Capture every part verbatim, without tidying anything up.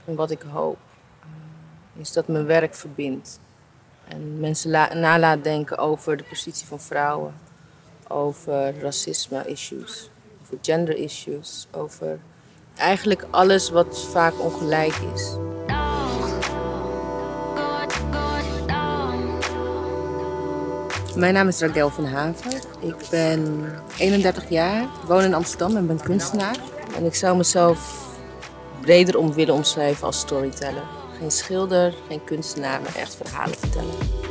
En wat ik hoop, uh, is dat mijn werk verbindt. En mensen la- nalaat denken over de positie van vrouwen. Over racisme-issues, over gender-issues, over eigenlijk alles wat vaak ongelijk is. Mijn naam is Raquel van Haver. Ik ben eenendertig jaar, woon in Amsterdam en ben kunstenaar. En ik zou mezelf breder om willen omschrijven als storyteller. Geen schilder, geen kunstenaar, maar echt verhalen vertellen.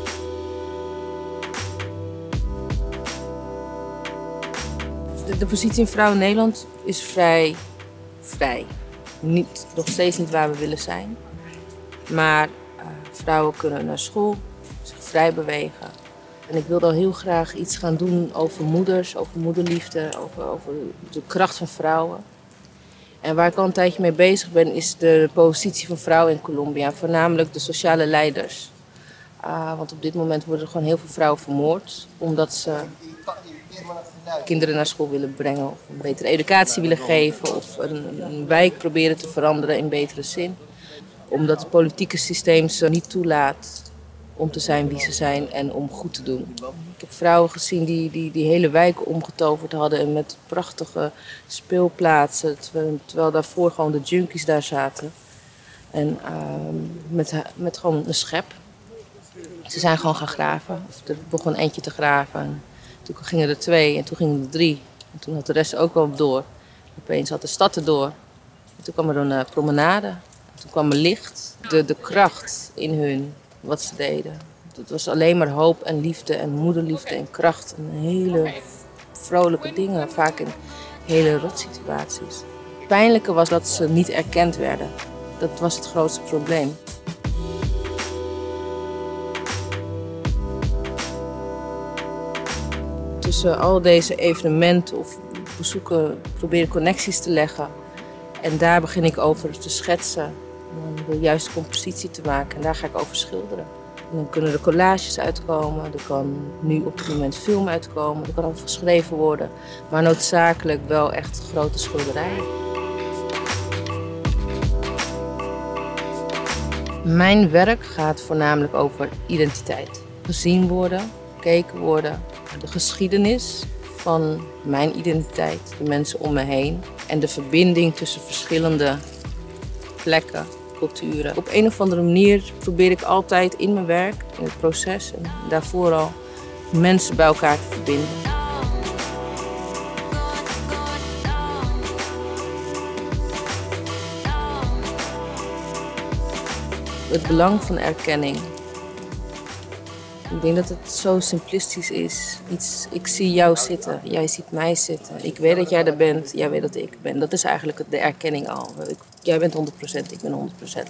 De, de positie van vrouw in Nederland is vrij vrij. Niet, nog steeds niet waar we willen zijn. Maar uh, vrouwen kunnen naar school, zich vrij bewegen. En ik wilde al heel graag iets gaan doen over moeders, over moederliefde, over, over de kracht van vrouwen. En waar ik al een tijdje mee bezig ben, is de positie van vrouwen in Colombia. Voornamelijk de sociale leiders. Uh, want op dit moment worden er gewoon heel veel vrouwen vermoord. Omdat ze kinderen naar school willen brengen. Of een betere educatie willen geven. Of een, een wijk proberen te veranderen in betere zin. Omdat het politieke systeem ze niet toelaat om te zijn wie ze zijn en om goed te doen. Ik heb vrouwen gezien die die, die hele wijken omgetoverd hadden en met prachtige speelplaatsen. Terwijl, terwijl daarvoor gewoon de junkies daar zaten. En uh, met, met gewoon een schep. Ze zijn gewoon gaan graven. Of er begon eentje te graven. En toen gingen er twee en toen gingen er drie. En toen had de rest ook wel door. Opeens had de stad erdoor. En toen kwam er een uh, promenade. En toen kwam er licht. De, de kracht in hun. Wat ze deden. Het was alleen maar hoop en liefde en moederliefde en kracht. En hele vrolijke dingen, vaak in hele rotsituaties. Het pijnlijke was dat ze niet erkend werden. Dat was het grootste probleem. Tussen al deze evenementen of bezoeken proberen connecties te leggen. En daar begin ik over te schetsen. Om de juiste compositie te maken. En daar ga ik over schilderen. En dan kunnen er collages uitkomen. Er kan nu op dit moment film uitkomen. Er kan over geschreven worden. Maar noodzakelijk wel echt grote schilderijen. Mijn werk gaat voornamelijk over identiteit. Gezien worden, gekeken worden. De geschiedenis van mijn identiteit. De mensen om me heen. En de verbinding tussen verschillende plekken. Culturen. Op een of andere manier probeer ik altijd in mijn werk, in het proces en daarvoor al mensen bij elkaar te verbinden. Het belang van erkenning. Ik denk dat het zo simplistisch is. Iets, ik zie jou zitten, jij ziet mij zitten. Ik weet dat jij er bent, jij weet dat ik er ben. Dat is eigenlijk de erkenning al. Ik, jij bent honderd procent, ik ben honderd procent.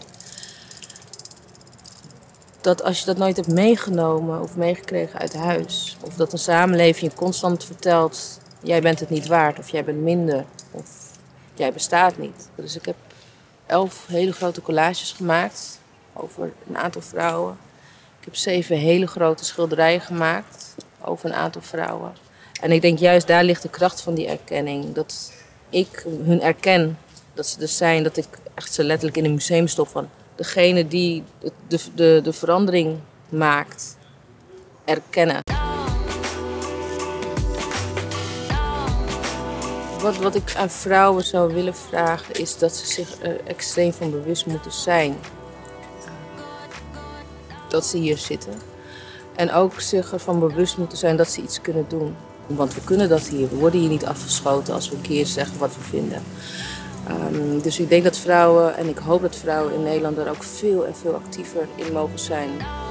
Dat als je dat nooit hebt meegenomen of meegekregen uit huis... of dat een samenleving je constant vertelt... jij bent het niet waard of jij bent minder of jij bestaat niet. Dus ik heb elf hele grote collages gemaakt over een aantal vrouwen. Ik heb zeven hele grote schilderijen gemaakt over een aantal vrouwen. En ik denk juist daar ligt de kracht van die erkenning. Dat ik hun erken, dat ze er zijn, dat ik echt ze letterlijk in een museum stop van degene die de, de, de, de verandering maakt, erkennen. Wat, wat ik aan vrouwen zou willen vragen is dat ze zich er extreem van bewust moeten zijn. Dat ze hier zitten. En ook zich ervan bewust moeten zijn dat ze iets kunnen doen. Want we kunnen dat hier. We worden hier niet afgeschoten als we een keer zeggen wat we vinden. Um, dus ik denk dat vrouwen, en ik hoop dat vrouwen in Nederland er ook veel en veel actiever in mogen zijn.